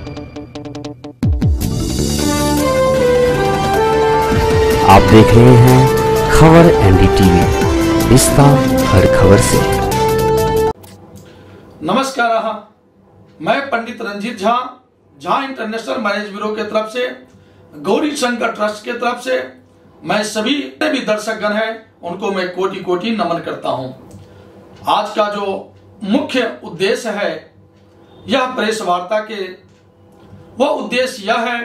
आप देख रहे हैं खबर एनडीटीवी, रिश्ता हर खबर से। नमस्कार, मैं Pandit Ranjit Jha, Jha international marriage bureau के तरफ से, गौरी शंकर ट्रस्ट के तरफ से मैं सभी भी दर्शकगण हैं उनको मैं कोटि कोटि नमन करता हूं। आज का जो मुख्य उद्देश्य है यह प्रेस वार्ता के, वह उद्देश्य यह है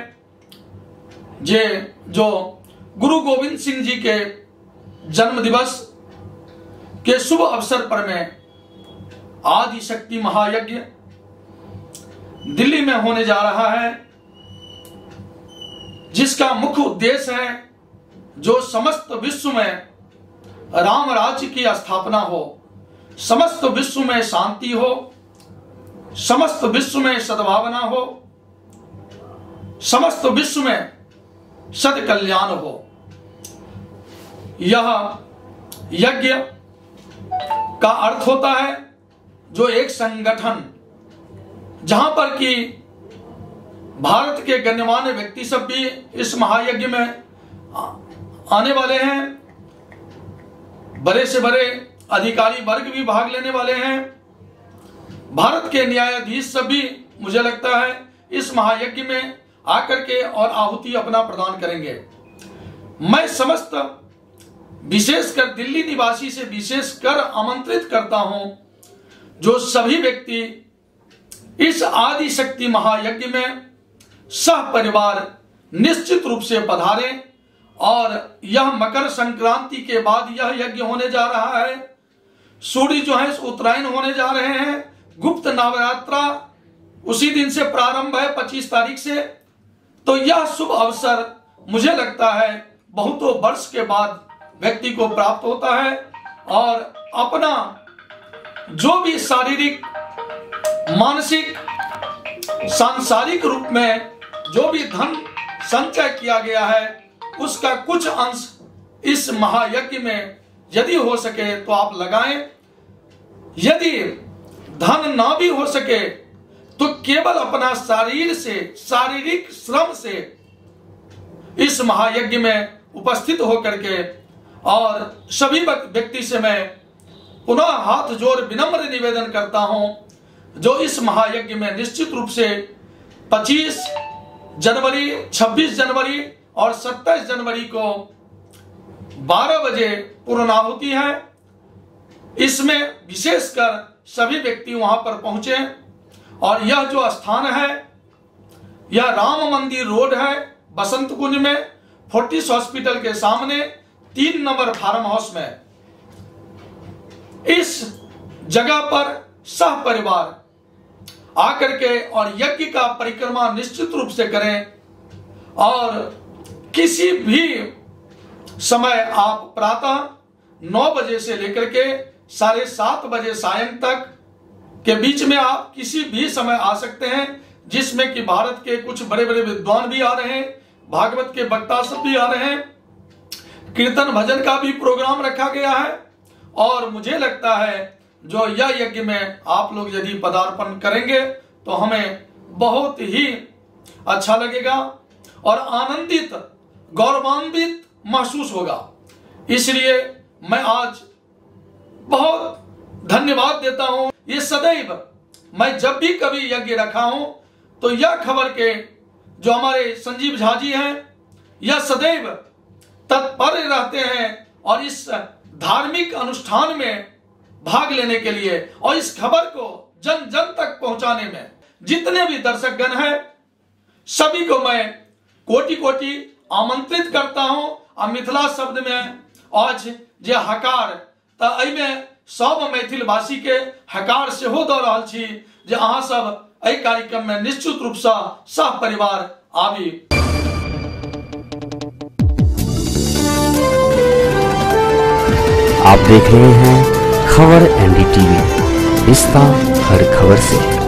जो गुरु गोविंद सिंह जी के जन्म दिवस के शुभ अवसर पर मैं आदि शक्ति महायज्ञ दिल्ली में होने जा रहा है, जिसका मुख्य उद्देश्य है जो समस्त विश्व में राम राज्य की स्थापना हो, समस्त विश्व में शांति हो, समस्त विश्व में सद्भावना हो, समस्त विश्व में सद कल्याण हो। यह यज्ञ का अर्थ होता है जो एक संगठन जहां पर कि भारत के गण्यमान्य व्यक्ति सब भी इस महायज्ञ में आने वाले हैं, बड़े से बड़े अधिकारी वर्ग भी भाग लेने वाले हैं, भारत के न्यायाधीश सब भी मुझे लगता है इस महायज्ञ में आकर के और आहुति अपना प्रदान करेंगे। मैं समस्त विशेषकर दिल्ली निवासी से विशेषकर आमंत्रित करता हूं जो सभी व्यक्ति इस आदि शक्ति महायज्ञ में सह परिवार निश्चित रूप से पधारें। और यह मकर संक्रांति के बाद यह यज्ञ होने जा रहा है। सूर्य जो है उत्तरायण होने जा रहे हैं। गुप्त नवरात्रा उसी दिन से प्रारंभ है, 25 तारीख से। तो यह शुभ अवसर मुझे लगता है बहुतों वर्ष के बाद व्यक्ति को प्राप्त होता है और अपना जो भी शारीरिक, मानसिक, सांसारिक रूप में जो भी धन संचय किया गया है उसका कुछ अंश इस महायज्ञ में यदि हो सके तो आप लगाएं। यदि धन ना भी हो सके तो केवल अपना शरीर से, शारीरिक श्रम से इस महायज्ञ में उपस्थित होकर के, और सभी व्यक्ति से मैं पुनः हाथ जोड़ विनम्र निवेदन करता हूं जो इस महायज्ञ में निश्चित रूप से 25 जनवरी, 26 जनवरी और 27 जनवरी को 12 बजे पूर्णाहुति है। इसमें विशेषकर सभी व्यक्ति वहां पर पहुंचे। और यह जो स्थान है यह राम मंदिर रोड है, बसंत कुंज में, फोर्टिस हॉस्पिटल के सामने 3 नंबर फार्म हाउस में। इस जगह पर सह परिवार आकर के और यज्ञ का परिक्रमा निश्चित रूप से करें। और किसी भी समय आप प्रातः 9 बजे से लेकर के 7:30 बजे सायं तक के बीच में आप किसी भी समय आ सकते हैं, जिसमें कि भारत के कुछ बड़े बड़े विद्वान भी आ रहे हैं, भागवत के वक्ता सब भी आ रहे हैं, कीर्तन भजन का भी प्रोग्राम रखा गया है। और मुझे लगता है जो यह यज्ञ में आप लोग यदि पदार्पण करेंगे तो हमें बहुत ही अच्छा लगेगा और आनंदित, गौरवान्वित महसूस होगा। इसलिए मैं आज बहुत धन्यवाद देता हूं। ये सदैव मैं जब भी कभी यज्ञ रखा हूं तो यह खबर के जो हमारे संजीव झा जी हैं यह सदैव तत्पर रहते हैं और इस धार्मिक अनुष्ठान में भाग लेने के लिए और इस खबर को जन जन तक पहुंचाने में जितने भी दर्शकगण हैं सभी को मैं कोटि कोटि आमंत्रित करता हूं। और मिथिला शब्द में आज जे हकार त एहिमे सब मैथिल भाषी के हकार से हो दऽ रहल छी जे अहाँ सब एहि कार्यक्रम में निश्चित रूप से सह परिवार आबी। आप देख रहे हैं खबर एनडीटीवी, रिश्ता हर खबर से।